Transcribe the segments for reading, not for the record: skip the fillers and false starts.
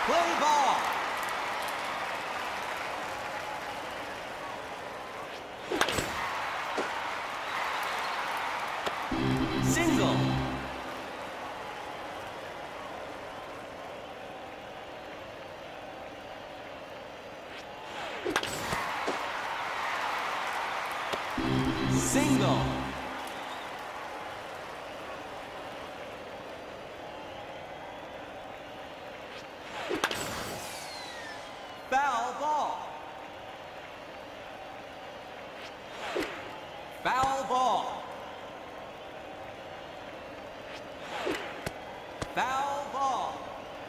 Play ball. Single. Single. Foul ball. Foul ball. Foul ball.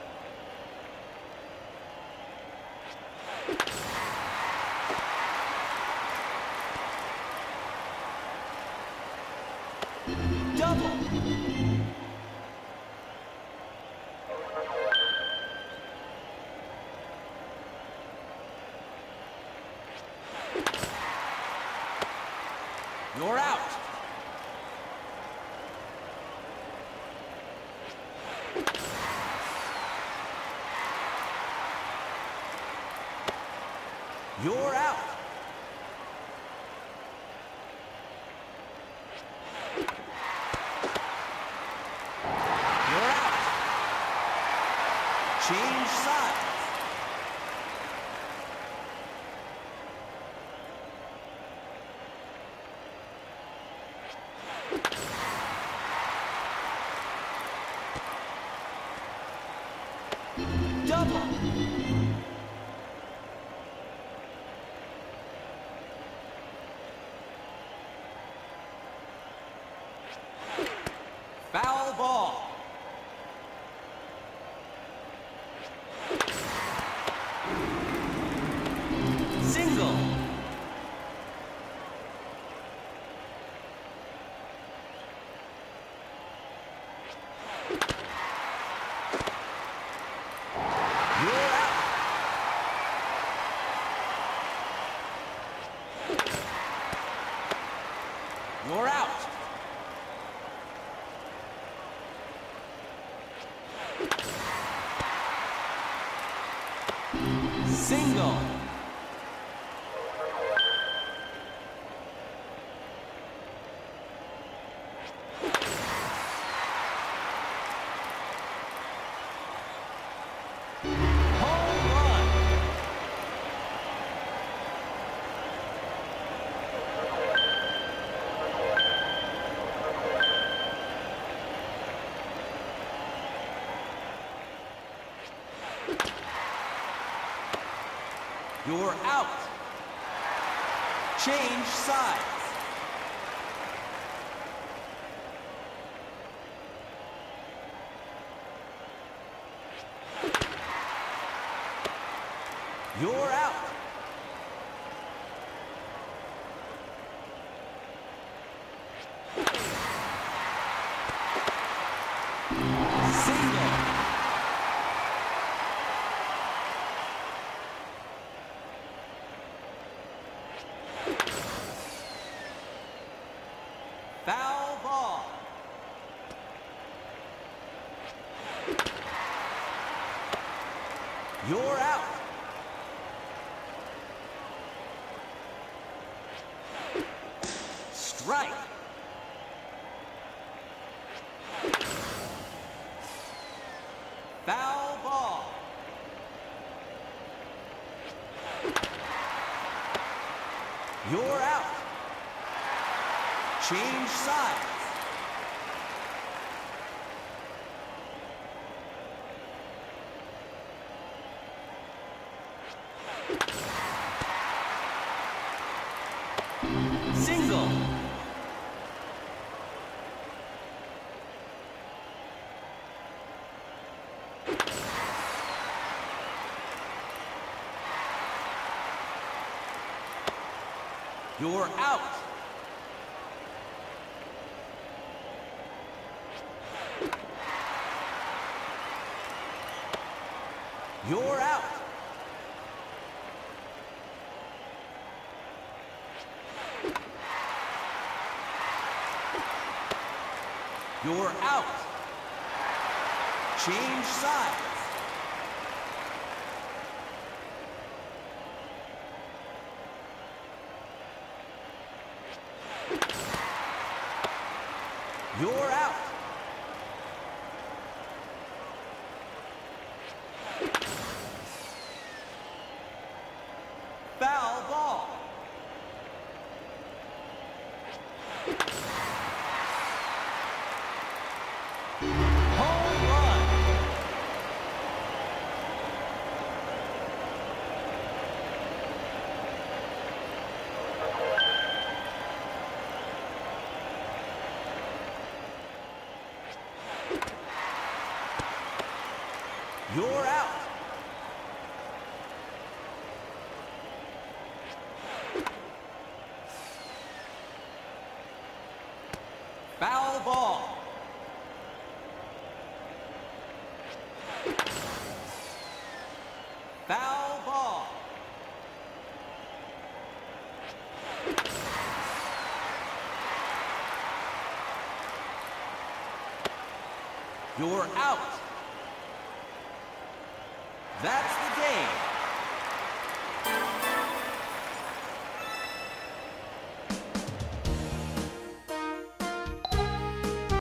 Double. You're out. You're out. You're out. Change sides. Double. Foul ball. Single. You're out. You're out. Single. Home run. You're out. Change sides. You're out. Single. Foul ball. You're out. Strike. Foul ball. You're out. Change sides. Single. You're out. You're out. You're out. Change sides. You're out. Foul ball. Home run. You're out. Foul ball. Foul ball. You're out. That's the game.